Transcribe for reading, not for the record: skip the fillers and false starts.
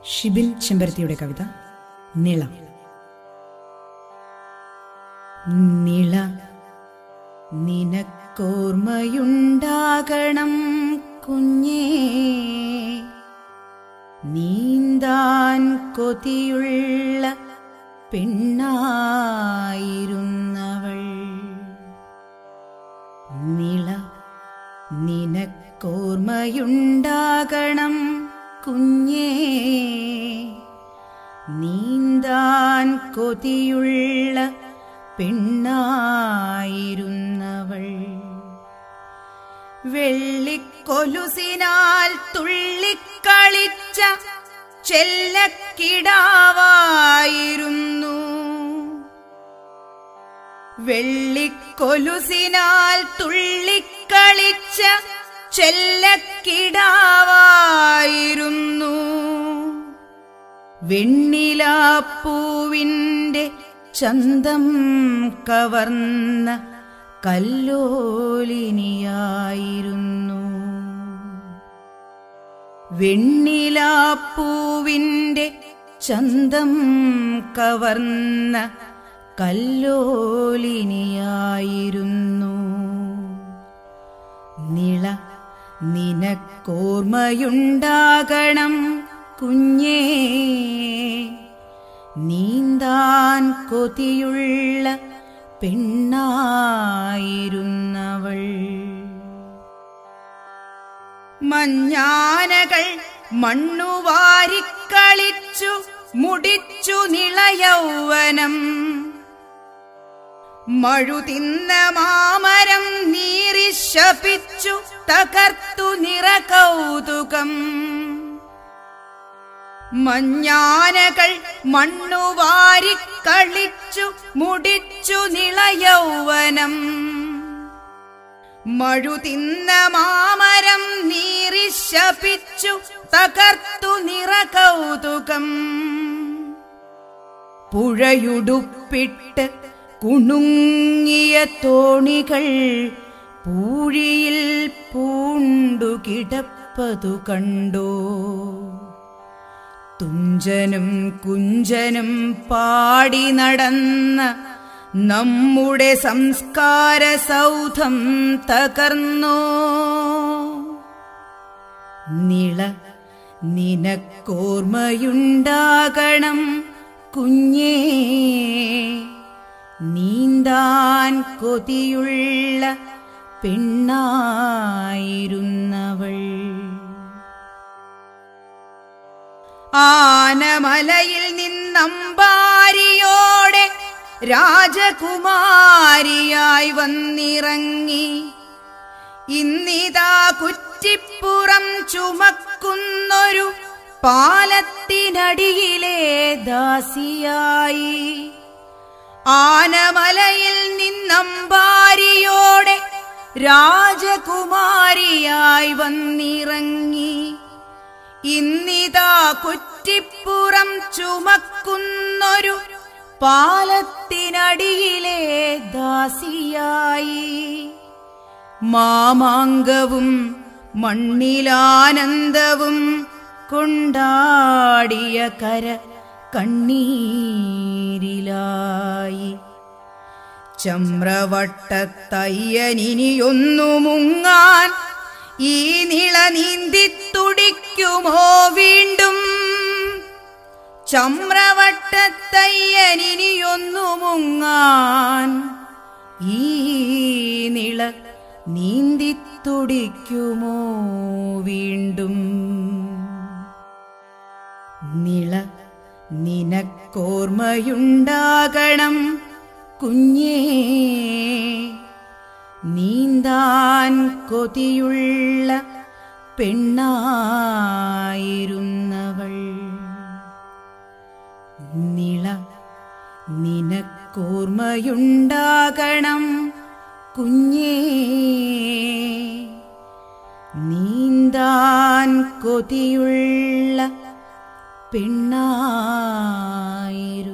ഷിബിൻ ചെമ്പരത്തിയുടെ കവിത നിള. നിള നിനക്കോർമ്മയുണ്ടാകണം കുഞ്ഞേ, നീന്താൻ കൊതിയുള്ള പെണ്ണായിരുന്നവൾ. നിള നിനക്കോർമ്മയുണ്ടാകണം കുഞ്ഞേ, നീന്താൻ കൊതിയുള്ള പെണ്ണായിരുന്നവൾ. വെള്ളിക്കൊലുസിനാൽ തുള്ളിക്കളിച്ച ചെല്ലക്കിടാവായിരുന്നു. വെള്ളിക്കൊലുസിനാൽ തുള്ളിക്കളിച്ച ചെല്ലക്കിടാവായിരുന്നു. വെണ്ണിലാപ്പൂവിൻ്റെ ചന്തം കവർന്ന കല്ലോലിനിയായിരുന്നു. വെണ്ണിലാപ്പൂവിൻ്റെ ചന്തം കവർന്ന കല്ലോലിനിയായിരുന്നു. നിള നിനക്കോർമ്മയുണ്ടാകണം കുഞ്ഞേ, നീന്താൻ കൊതിയുള്ള പെണ്ണായിരുന്നവൾ. മഞ്ഞാനകൾ മണ്ണുവാരിക്കളിച്ചു മുടിച്ചു നിളയൗവനം. മഴുതിന്ന മാമരം നീറിശപിച്ചു തകർത്തു നിറകൗതുകം. മഞ്ഞാനകൾ മണ്ണുവാരിക്കളിച്ചു മുടിച്ചു നിളയൗവനം. മഴുതിന്ന മാമരം നീറിശപിച്ചു തകർത്തു നിറകൗതുകം. പുഴയുടുപ്പിട്ട് കുണുങ്ങിയ തോണികൾ പൂഴിയിൽ പൂണ്ടുകിടപ്പതു കണ്ടോ? തുഞ്ചനും കുഞ്ചനും പാടി നടന്ന നമ്മുടെ സംസ്കാര സൗധം തകർന്നോ? നിള നിനക്കോർമ്മയുണ്ടാകണം കുഞ്ഞേ, നീന്താൻ കൊതിയുള്ള പെണ്ണായിരുന്നവൾ. ആനമലയിൽ നിന്നമ്പാരിയോടെ രാജകുമാരിയായി വന്നിറങ്ങി. ഇന്നിതാ കുറ്റിപ്പുറം ചുമക്കുന്നൊരു പാലത്തിനടിയിലെ ദാസിയായി. ആനമലയിൽ നിന്നമ്പാരിയോടെ രാജകുമാരിയായി വന്നിറങ്ങി. ഇന്നിതാ കുറ്റിപ്പുറം ചുമക്കുന്നൊരു പാലത്തിനടിയിലെ ദാസിയായി. മാമാങ്കവും മണ്ണിലാനന്ദവും കൊണ്ടാടിയ കര കണ്ണീരിലായി. ചമ്രവട്ടത്തയ്യനിനിയൊന്നു മുങ്ങാൻ ഈ നിള നീന്തിത്തുടിക്കുമോ വീണ്ടും? ചമ്രവട്ടത്തയ്യനിനിയൊന്നു മുങ്ങാൻ ഈ നിള നീന്തിത്തുടിക്കുമോ വീണ്ടും? നിള നിനക്കോർമ്മയുണ്ടാകണം കുഞ്ഞേ, നീന്താൻ കൊതിയുള്ള പെണ്ണായിരുന്നവൾ. നിള നിനക്കോർമ്മയുണ്ടാകണം കുഞ്ഞേ, നീന്താൻ കൊതിയുള്ള പെണ്ണായിരുന്നു.